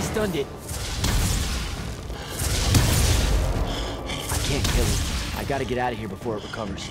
stunned it. I can't kill it. I gotta get out of here before it recovers.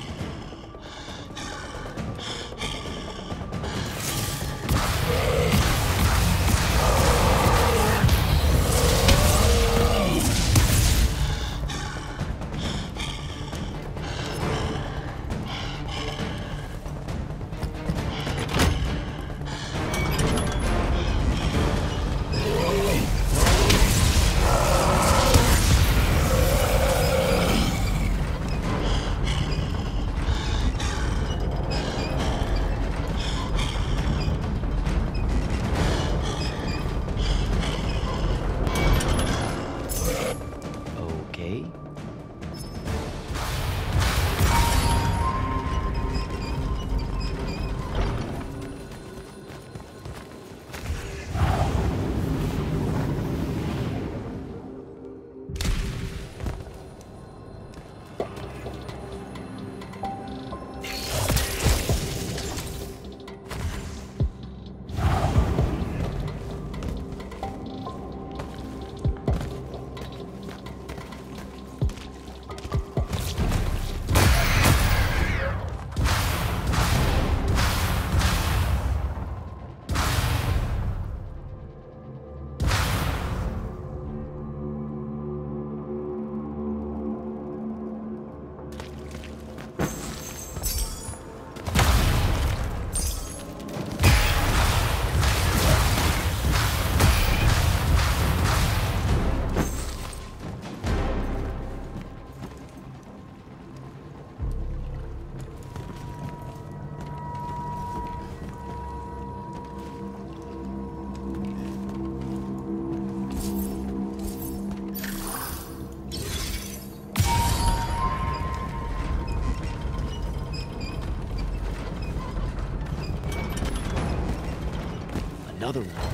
Another one.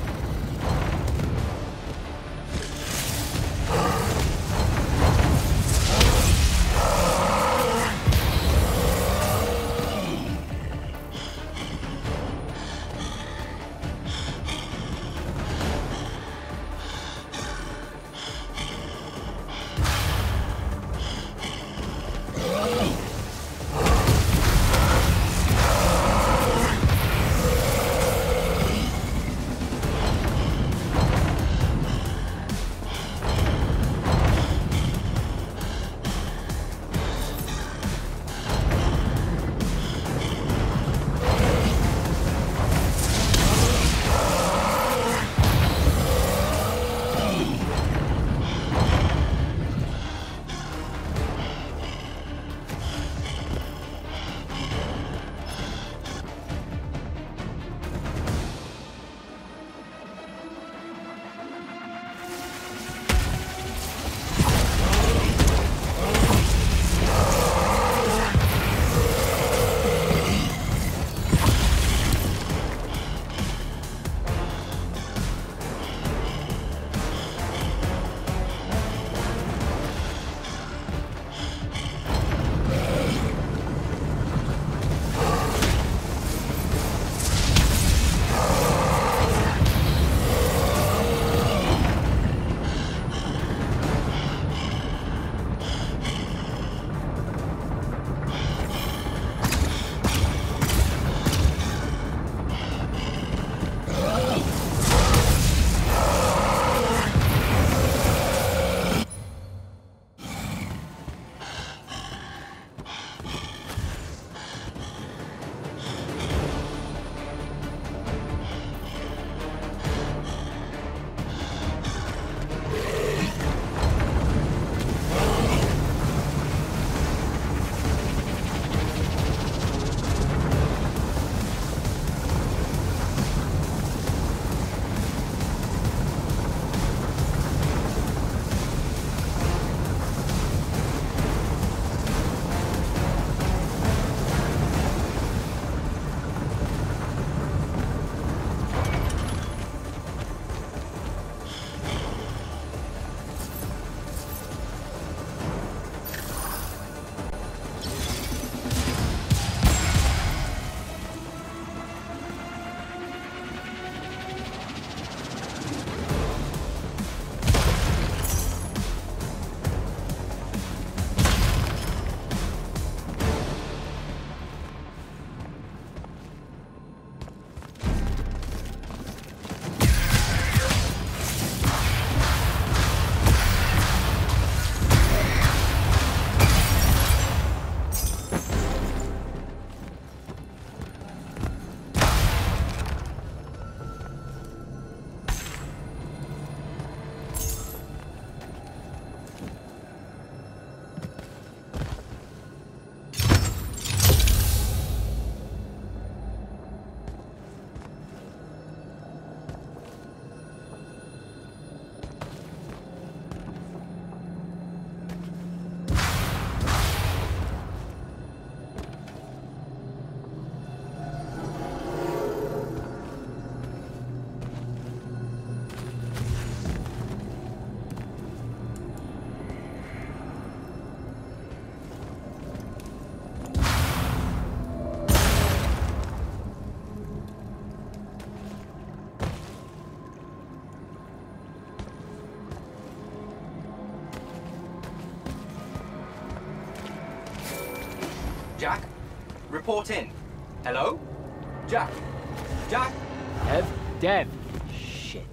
Jack? Report in. Hello? Jack? Jack? Dev. Shit.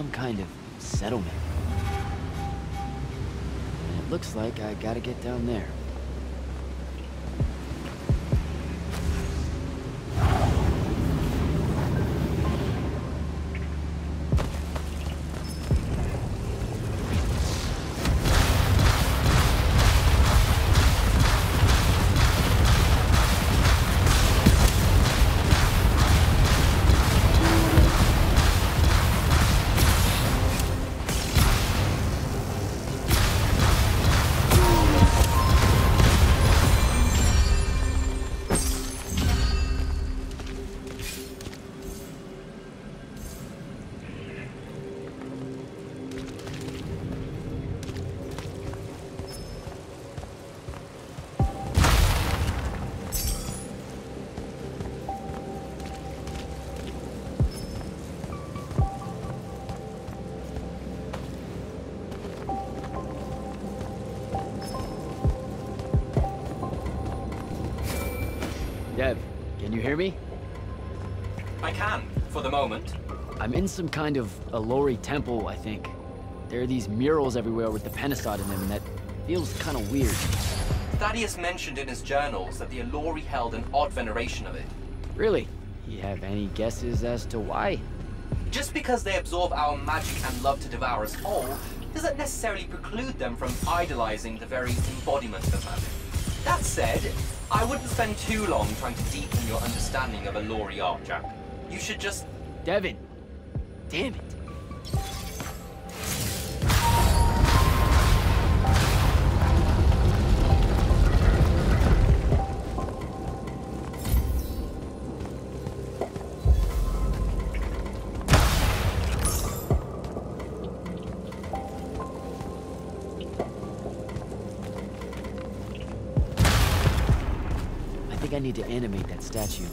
some kind of settlement. And it looks like I gotta get down there. Dev, can you hear me? I can, for the moment. I'm in some kind of Allori temple, I think. There are these murals everywhere with the Penasod in them, and that feels kind of weird. Thaddeus mentioned in his journals that the Allori held an odd veneration of it. Really? You have any guesses as to why? Just because they absorb our magic and love to devour us whole, doesn't necessarily preclude them from idolizing the very embodiment of magic. That said, I wouldn't spend too long trying to deepen your understanding of Allori art, Jack. You should just... Devin! Damn it! I need to animate that statue.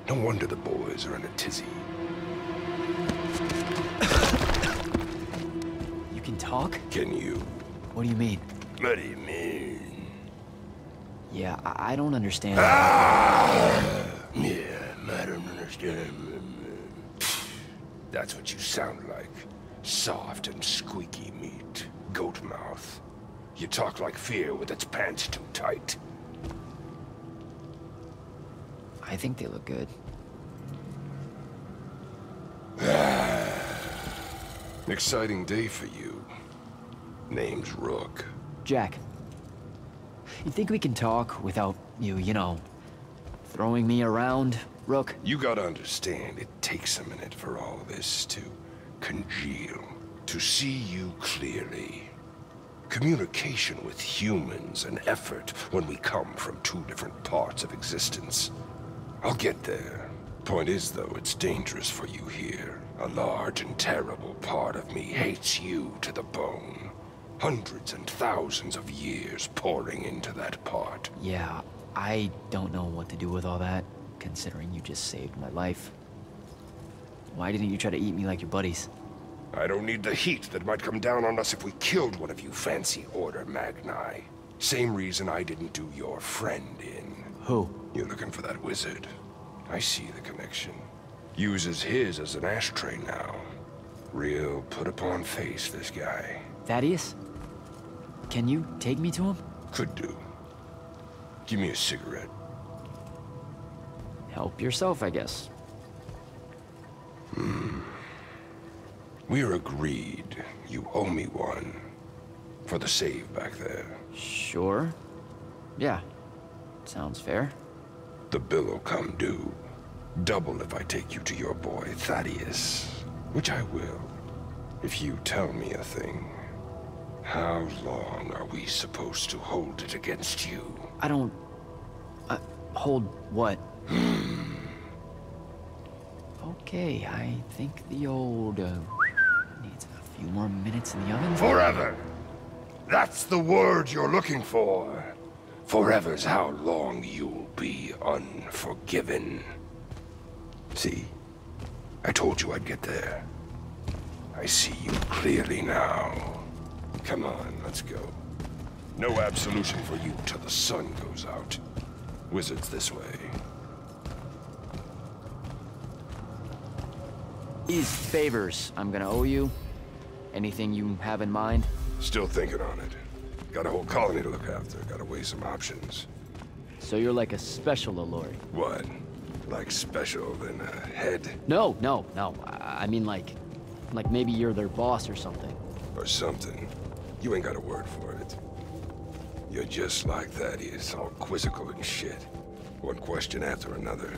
No wonder the boys are in a tizzy. You can talk? Can you? What do you mean? What do you mean? Yeah, I don't understand. Yeah, I don't understand. That's what you sound like. Soft and squeaky meat. Goat mouth. You talk like fear with its pants too tight. I think they look good. Exciting day for you. Name's Rook. Jack, you think we can talk without you know, throwing me around, Rook? You gotta understand, it takes a minute for all this to congeal. To see you clearly. Communication with humans, an effort when we come from two different parts of existence. I'll get there. Point is, though, it's dangerous for you here. A large and terrible part of me hates you to the bone. Hundreds and thousands of years pouring into that part. Yeah, I don't know what to do with all that, considering you just saved my life. Why didn't you try to eat me like your buddies? I don't need the heat that might come down on us if we killed one of you fancy Order Magni. Same reason I didn't do your friend in. Who? You're looking for that wizard. I see the connection. Uses his as an ashtray now. Real put-upon face, this guy. Thaddeus? Can you take me to him? Could do. Give me a cigarette. Help yourself, I guess. We're agreed. You owe me one. For the save back there. Sure. Yeah. Sounds fair. The bill'll come due. Double if I take you to your boy, Thaddeus. Which I will. If you tell me a thing. How long are we supposed to hold it against you? I don't... hold what? Okay, I think the old, needs a few more minutes in the oven. Forever! That's the word you're looking for. Forever's how long you'll be unforgiven. See? I told you I'd get there. I see you clearly now. Come on, let's go. No absolution for you till the sun goes out. Wizards this way. These favors I'm gonna owe you. Anything you have in mind? Still thinking on it. Got a whole colony to look after. Gotta weigh some options. So you're like a special Allori. What? Like special than a head? No. I mean like maybe you're their boss or something. Or something. You ain't got a word for it. You're just like Thaddeus, all quizzical and shit. One question after another.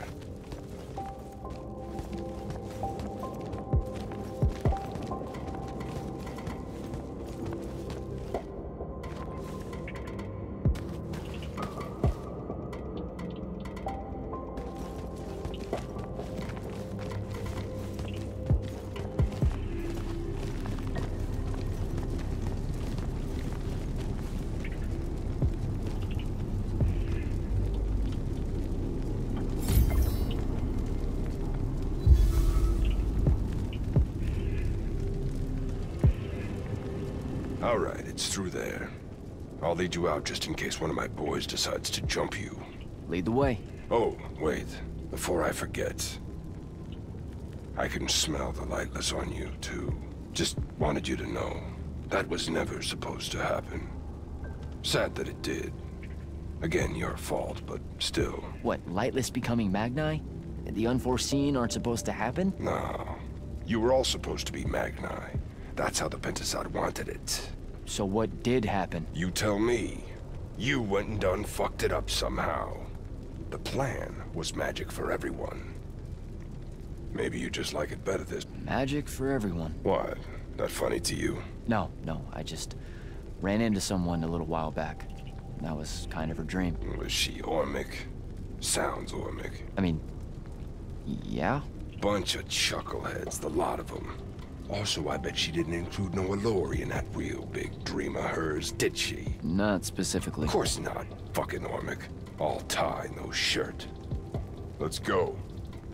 All right, it's through there. I'll lead you out just in case one of my boys decides to jump you. Lead the way. Oh, wait. Before I forget. I can smell the lightless on you, too. Just wanted you to know. That was never supposed to happen. Sad that it did. Again, your fault, but still. What, Lightless becoming Magni? The unforeseen aren't supposed to happen? No. You were all supposed to be Magni. That's how the Pentasod wanted it. So what did happen? You tell me. You went and done fucked it up somehow. The plan was magic for everyone. Maybe you just like it better this... Magic for everyone. What? That funny to you? No, I just ran into someone a little while back. That was kind of her dream. Was she Ormic? Sounds Ormic. I mean, yeah? Bunch of chuckleheads, the lot of them. Also, I bet she didn't include no Allori in that real big dream of hers, did she? Not specifically. Of course not. Fucking Ormic. All tie, no shirt. Let's go.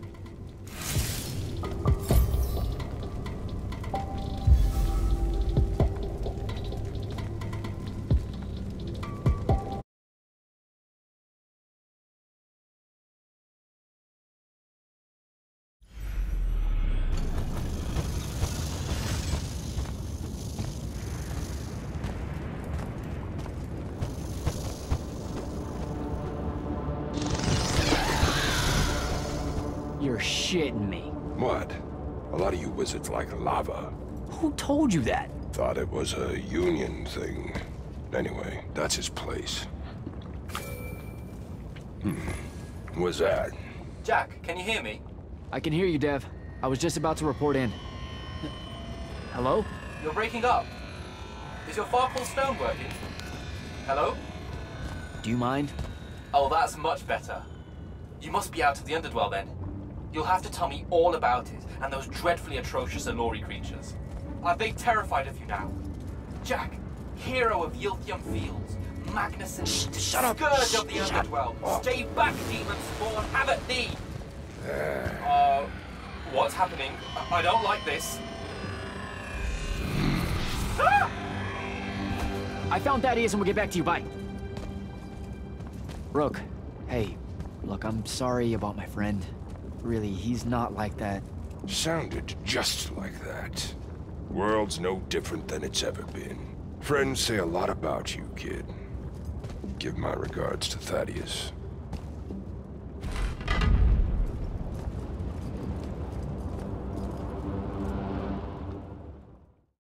bullshitting me. What? A lot of you wizards like lava. Who told you that? Thought it was a union thing. Anyway, that's his place. What's that? Jack, can you hear me? I can hear you, Dev. I was just about to report in. Hello? You're breaking up. Is your Farkle stone working? Hello? Do you mind? Oh, that's much better. You must be out of the Underdwell then. You'll have to tell me all about it, and those dreadfully atrocious Allori creatures. Are they terrified of you now? Jack, hero of Yilthium Fields, magnificent, Shut up! scourge of the Underdwell, stay back, demon spawn, have at thee! What's happening? I don't like this. Ah! I found Thaddeus and we'll get back to you, bye. Rook, hey, look, I'm sorry about my friend. Really, he's not like that. Sounded just like that. World's no different than it's ever been. Friends say a lot about you, kid. Give my regards to Thaddeus.